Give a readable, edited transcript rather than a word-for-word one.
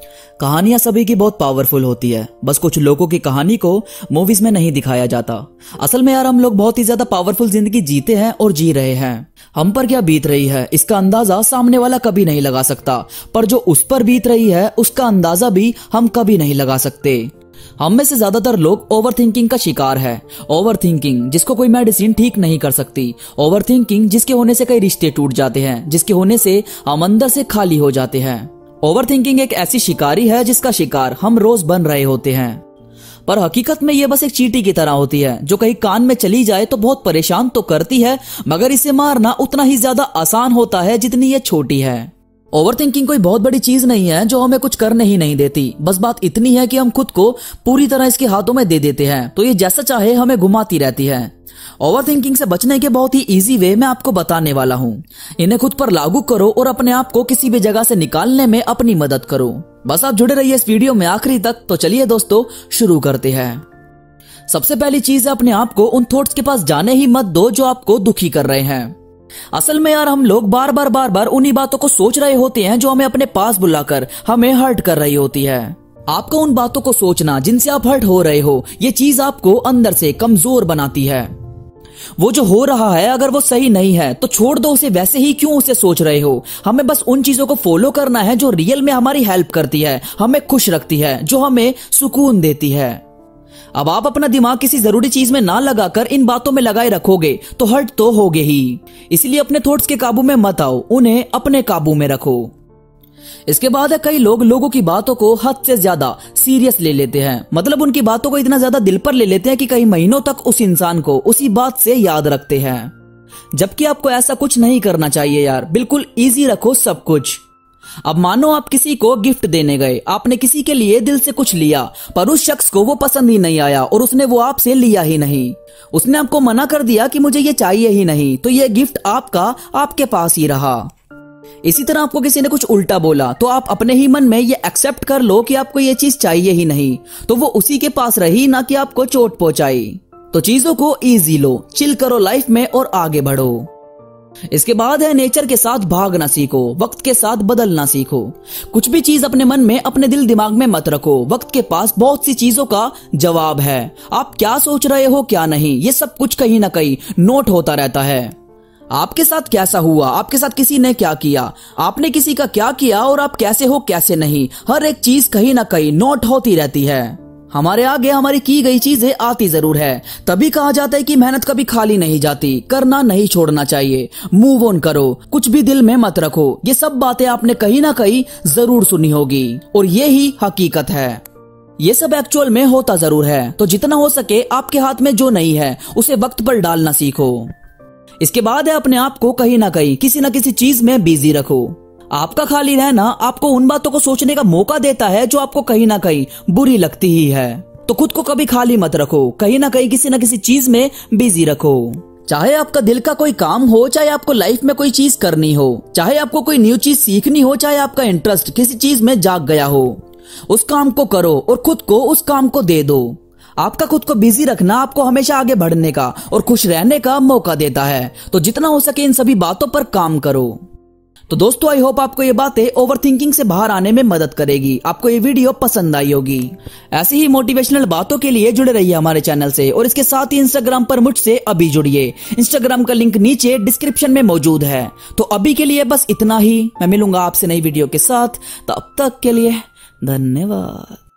कहानियां सभी की बहुत पावरफुल होती है, बस कुछ लोगों की कहानी को मूवीज में नहीं दिखाया जाता। असल में यार हम लोग बहुत ही ज्यादा पावरफुल जिंदगी जीते हैं और जी रहे हैं। हम पर क्या बीत रही है इसका अंदाजा सामने वाला कभी नहीं लगा सकता, पर जो उस पर बीत रही है उसका अंदाजा भी हम कभी नहीं लगा सकते। हम में से ज्यादातर लोग ओवरथिंकिंग का शिकार है। ओवरथिंकिंग जिसको कोई मेडिसिन ठीक नहीं कर सकती। ओवरथिंकिंग जिसके होने से कई रिश्ते टूट जाते हैं, जिसके होने से हम अंदर से खाली हो जाते हैं। ओवरथिंकिंग एक ऐसी शिकारी है जिसका शिकार हम रोज बन रहे होते हैं, पर हकीकत में ये बस एक चींटी की तरह होती है जो कहीं कान में चली जाए तो बहुत परेशान तो करती है, मगर इसे मारना उतना ही ज्यादा आसान होता है जितनी ये छोटी है। ओवरथिंकिंग कोई बहुत बड़ी चीज नहीं है जो हमें कुछ करने ही नहीं देती। बस बात इतनी है कि हम खुद को पूरी तरह इसके हाथों में दे देते हैं, तो ये जैसा चाहे हमें घुमाती रहती है। ओवरथिंकिंग से बचने के बहुत ही इजी वे मैं आपको बताने वाला हूँ। इन्हें खुद पर लागू करो और अपने आप को किसी भी जगह से निकालने में अपनी मदद करो। बस आप जुड़े रहिए इस वीडियो में आखिरी तक। तो चलिए दोस्तों शुरू करते हैं। सबसे पहली चीज है, अपने आप को उन थॉट्स के पास जाने ही मत दो जो आपको दुखी कर रहे हैं। असल में यार हम लोग बार बार उन्हीं बातों को सोच रहे होते हैं जो हमें अपने पास बुलाकर हमें हर्ट कर रही होती है। आपको उन बातों को सोचना जिनसे आप हर्ट हो रहे हो, ये चीज आपको अंदर से कमजोर बनाती है। वो जो हो रहा है अगर वो सही नहीं है तो छोड़ दो उसे, वैसे ही क्यों उसे सोच रहे हो। हमें बस उन चीजों को फॉलो करना है जो रियल में हमारी हेल्प करती है, हमें खुश रखती है, जो हमें सुकून देती है। अब आप अपना दिमाग किसी जरूरी चीज में ना लगाकर इन बातों में लगाए रखोगे तो हर्ट तो होगे ही। इसलिए अपने थॉट्स के काबू में मत आओ, उन्हें अपने काबू में रखो। इसके बाद है, कई लोग लोगों की बातों को हद से ज्यादा सीरियस ले लेते हैं। मतलब उनकी बातों को इतना ज्यादा दिल पर ले लेते हैं कि कई महीनों तक उस इंसान को उसी बात से याद रखते हैं, जबकि आपको ऐसा कुछ नहीं करना चाहिए यार। बिल्कुल इजी रखो सब कुछ। अब मानो आप किसी को गिफ्ट देने गए, आपने किसी के लिए दिल से कुछ लिया, पर उस शख्स को वो पसंद ही नहीं आया और उसने वो आपसे लिया ही नहीं। उसने आपको मना कर दिया कि मुझे ये चाहिए ही नहीं, तो ये गिफ्ट आपका आपके पास ही रहा। इसी तरह आपको किसी ने कुछ उल्टा बोला तो आप अपने ही मन में ये एक्सेप्ट कर लो कि आपको ये चीज चाहिए ही नहीं, तो वो उसी के पास रही, ना कि आपको चोट पहुंचाई। तो चीजों को इजी लो, चिल करो लाइफ में और आगे बढ़ो। इसके बाद है, नेचर के साथ भागना सीखो, वक्त के साथ बदलना सीखो। कुछ भी चीज अपने मन में, अपने दिल दिमाग में मत रखो। वक्त के पास बहुत सी चीजों का जवाब है। आप क्या सोच रहे हो क्या नहीं, ये सब कुछ कहीं ना कहीं नोट होता रहता है। आपके साथ कैसा हुआ, आपके साथ किसी ने क्या किया, आपने किसी का क्या किया और आप कैसे हो कैसे नहीं, हर एक चीज कहीं ना कहीं नोट होती रहती है। हमारे आगे हमारी की गई चीजें आती जरूर है, तभी कहा जाता है कि मेहनत कभी खाली नहीं जाती। करना नहीं छोड़ना चाहिए, मूव ऑन करो, कुछ भी दिल में मत रखो। ये सब बातें आपने कहीं ना कहीं जरूर सुनी होगी और ये ही हकीकत है। ये सब एक्चुअल में होता जरूर है, तो जितना हो सके आपके हाथ में जो नहीं है उसे वक्त पर डालना सीखो। इसके बाद है, अपने आप को कहीं ना कहीं किसी ना किसी चीज में बिजी रखो। आपका खाली रहना आपको उन बातों को सोचने का मौका देता है जो आपको कहीं ना कहीं बुरी लगती ही है। तो खुद को कभी खाली मत रखो, कहीं ना कहीं किसी ना किसी चीज में बिजी रखो। चाहे आपका दिल का कोई काम हो, चाहे आपको लाइफ में कोई चीज करनी हो, चाहे आपको कोई न्यू चीज सीखनी हो, चाहे आपका इंटरेस्ट किसी चीज में जाग गया हो, उस काम को करो और खुद को उस काम को दे दो। आपका खुद को बिजी रखना आपको हमेशा आगे बढ़ने का और खुश रहने का मौका देता है। तो जितना हो सके इन सभी बातों पर काम करो। तो दोस्तों आई होप आपको ये बातें ओवरथिंकिंग से बाहर आने में मदद करेगी। आपको ये वीडियो पसंद आई होगी। ऐसी ही मोटिवेशनल बातों के लिए जुड़े रहिए हमारे चैनल से और इसके साथ ही इंस्टाग्राम पर मुझसे अभी जुड़िए। इंस्टाग्राम का लिंक नीचे डिस्क्रिप्शन में मौजूद है। तो अभी के लिए बस इतना ही। मैं मिलूंगा आपसे नई वीडियो के साथ, तब तक के लिए धन्यवाद।